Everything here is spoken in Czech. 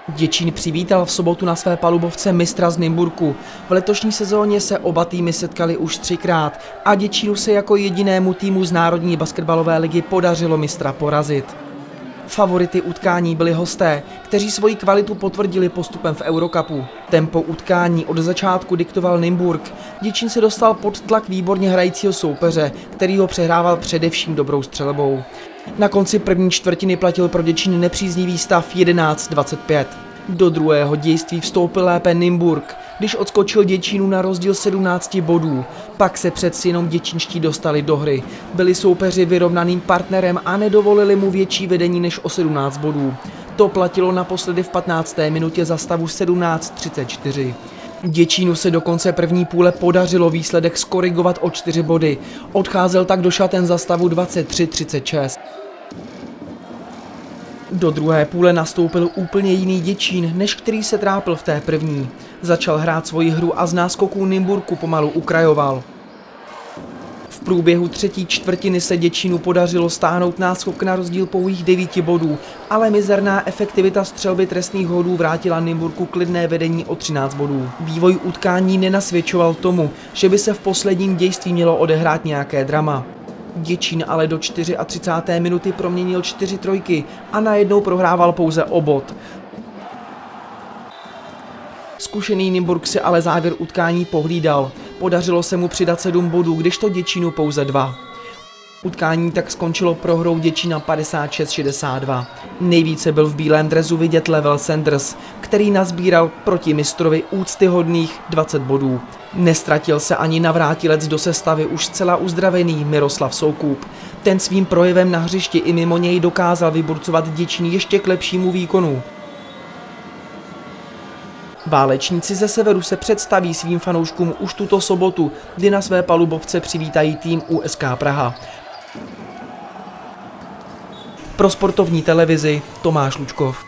Děčín přivítal v sobotu na své palubovce mistra z Nymburku. V letošní sezóně se oba týmy setkali už 3krát a Děčínu se jako jedinému týmu z Národní basketbalové ligy podařilo mistra porazit. Favority utkání byli hosté, kteří svoji kvalitu potvrdili postupem v Eurocupu. Tempo utkání od začátku diktoval Nymburk. Děčín se dostal pod tlak výborně hrajícího soupeře, který ho přehrával především dobrou střelbou. Na konci první čtvrtiny platil pro Děčín nepříznivý stav 11-25. Do druhého dějství vstoupil lépe Nymburk, když odskočil Děčínu na rozdíl 17 bodů. Pak se přeci jenom děčínští dostali do hry. Byli soupeři vyrovnaným partnerem a nedovolili mu větší vedení než o 17 bodů. To platilo naposledy v 15. minutě za stavu 17-34. Děčínu se do konce první půle podařilo výsledek skorigovat o 4 body. Odcházel tak do šaten za stavu 23-36. Do druhé půle nastoupil úplně jiný Děčín, než který se trápil v té první. Začal hrát svoji hru a z náskoků Nymburku pomalu ukrajoval. V průběhu třetí čtvrtiny se Děčínu podařilo stáhnout náskok na rozdíl pouhých 9 bodů, ale mizerná efektivita střelby trestných hodů vrátila Nymburku klidné vedení o 13 bodů. Vývoj utkání nenasvědčoval tomu, že by se v posledním dějství mělo odehrát nějaké drama. Děčín ale do 34. minuty proměnil 4 trojky a najednou prohrával pouze o bod. Zkušený Nymburk si ale závěr utkání pohlídal. Podařilo se mu přidat 7 bodů, když to Děčínu pouze 2. Utkání tak skončilo prohrou Děčína 56-62. Nejvíce byl v bílém dresu vidět Level Sanders, který nazbíral proti mistrovi úctyhodných 20 bodů. Nestratil se ani navrátilec do sestavy už zcela uzdravený Miroslav Soukup. Ten svým projevem na hřišti i mimo něj dokázal vyburcovat Děčín ještě k lepšímu výkonu. Válečníci ze severu se představí svým fanouškům už tuto sobotu, kdy na své palubovce přivítají tým USK Praha. Pro sportovní televizi Tomáš Lučkov.